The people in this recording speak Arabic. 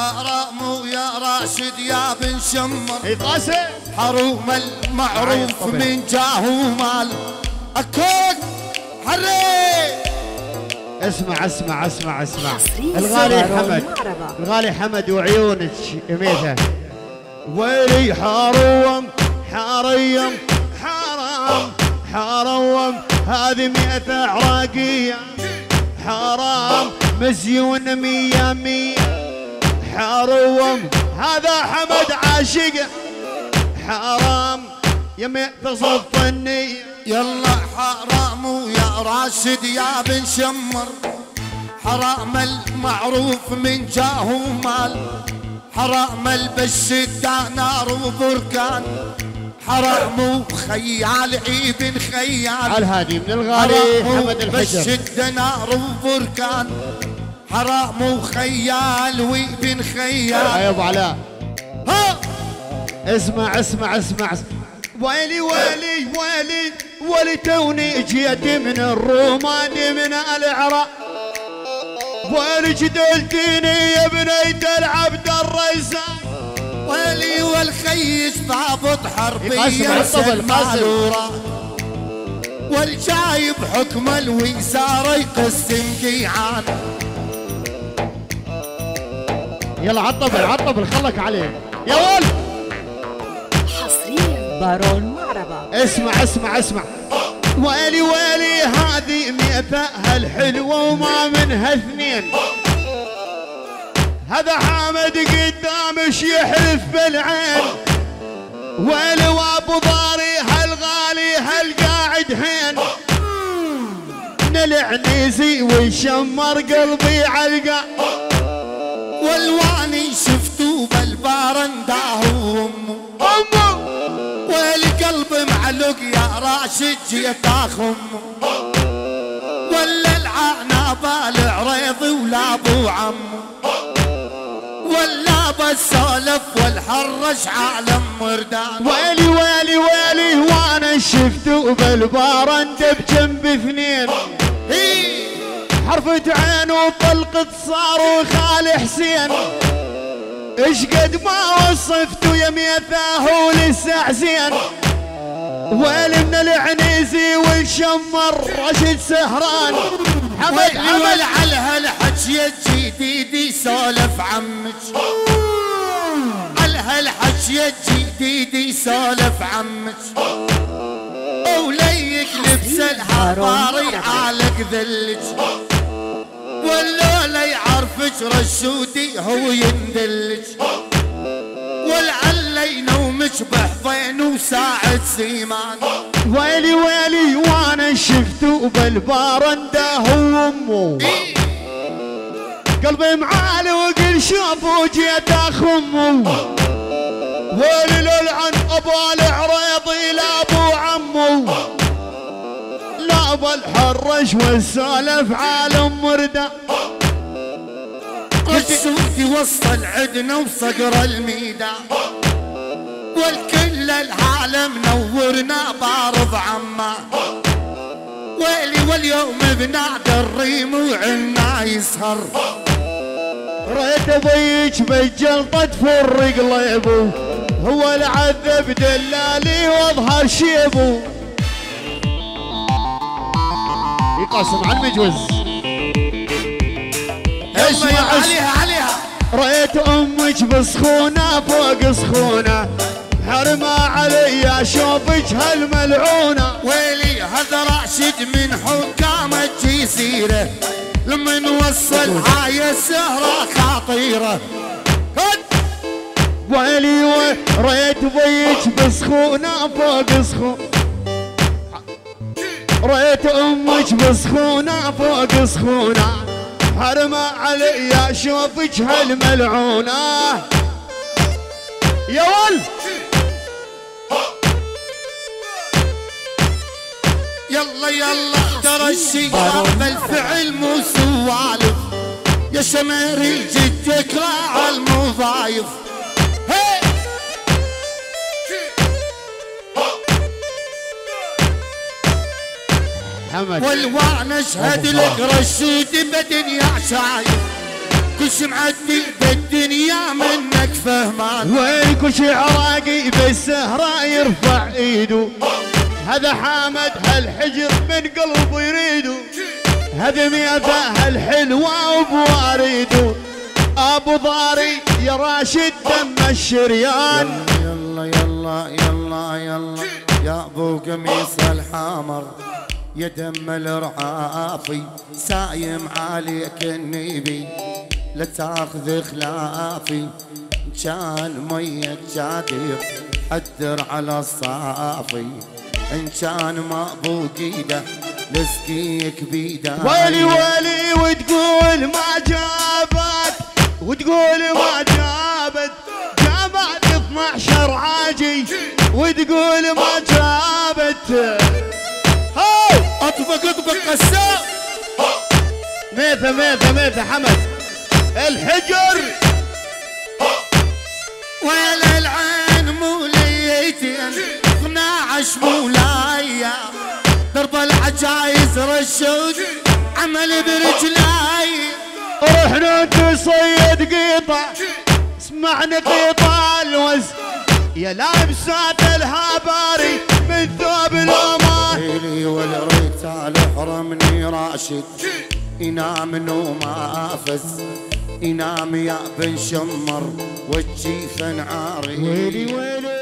حرام يا راشد يا بن شمر قاسم حروم المعروف من جاه ومال اكون حري. اسمع اسمع اسمع اسمع الغالي حمد، الغالي حمد وعيونك يميثه. ويلي حروم حريم حرام حروم هذه 100 عراقية حرام مزيون 100 100 حروم هذا حمد عاشق حرام يا 100 صف النية. يلا حرام يا راشد يا بن شمر حرام المعروف من جاه ومال حرام البشد نار وبركان حرام وخيال عيب خيال الهادي من الغالي حمد الحجر بشد نار وبركان حرام وخيال وابن خيال. يا ابو علاء ها اسمع اسمع اسمع ويلي ويلي ويلي ولي توني جيت من الرومان من العراق ويلي جدلتيني يا بنيت العبد الرزاق ويلي والخيش ضابط حربيا قاسم والجايب حكم الوزارة يقسم قيعان. يلا عطبل عطبل خلك عليه يا ولد. حصريا بارون معربة. اسمع اسمع اسمع ويلي ويلي هذه 100 هالحلوة وما منها 2 هذا حامد قدامش يحلف بالعين ويلي وابو ضاري هالغالي هالقاعد هين نلعنيزي ويشمر قلبي علقه والواني شفتو بالبارنداه وامه ويلي قلبي معلق يا راشد جيت اخم ولا العنابه العريضي ولا ابو عمه ولا بسولف والحرش عالم مردان. ويلي ويلي ويلي وانا شفتو بالبارند بجنب 2 حرفة عين وطلقة صاروخ آل حسين ايش قد ما وصفتو يا 100 هو لسه حزين ويلي من العنيزي والشمر رشد سهران حمد حمل على هالحكي الجديد سولف عمك على هالحكي الجديد سولف عمك وليك لبس الحضاري عالق ذلج ولا لا يعرفك رشودي هو يندلج والعل ينومك بحضين وساعد سيمان. ويلي ويلي وانا شفتو بالبارندة هو امه قلبي معالي وقل شافوا جيت اخمه ويلي للعن ابو العريضي لا ابو عمه لا ابو الحرش والسالف عالم مرده رشودي وصل عدنا وصقر الميدان والكل العالم نورنا بارض عما ويلي واليوم بنادى الريم وعنا يسهر ريت ابيك بالجلطة تفرق قلبه هو العذب دلالي واظهر شيبه يقاسم عن مجوز. اسمع عليها عليها رأيت امك بسخونة فوق سخونة حرمة علي اشوفك هالملعونة ويلي هذا راشد من حكام الجزيرة لما نوصل هاي السهرة خطيرة. ويلي رأيت بيك بسخونة فوق سخونة رأيت امك بسخونة فوق سخونة حرمة علي اشوفك هالملعونة يا ول. يلا يلا ترى الشيطان بالفعل مو سوالف يا شماري جدك راعى المضايف. والوانا اشهد لك رشيد بدنيا شايف كل معدي بالدنيا الدنيا منك فهمان. وين كل شي عراقي بالسهرة يرفع ايده، هذا حامد هالحجر من قلبه يريده، هذا ميته هالحلوة وبواريده، ابو ضاري يا راشد دم الشريان. يلا يلا يلا يلا يا ابو قميص الحمر، يا دم الرعافي سايم عليك النبي، لا تاخذ خلافي كان ميك جادير حدر على الصافي، ان كان ما ابو قيده لسقيك بيده. ويلي ويلي وتقول ما جابت، وتقول ما جابت 12 عاجي، وتقول ما جابت. اطبق قسام ميثة حمد الحجر. ويا العين موليتين 12 مولايا، درب العجايز رشود عمل برجلاي. رحنا نصيد قيطة، اسمعنا قيطة الوز، يا لابسات الهباري من ثوب الأمان. ليلي والريتال حرمني راشد، ينام نوم فز، ينام يا بن شمر والجيفن عاري. ويلي ويلي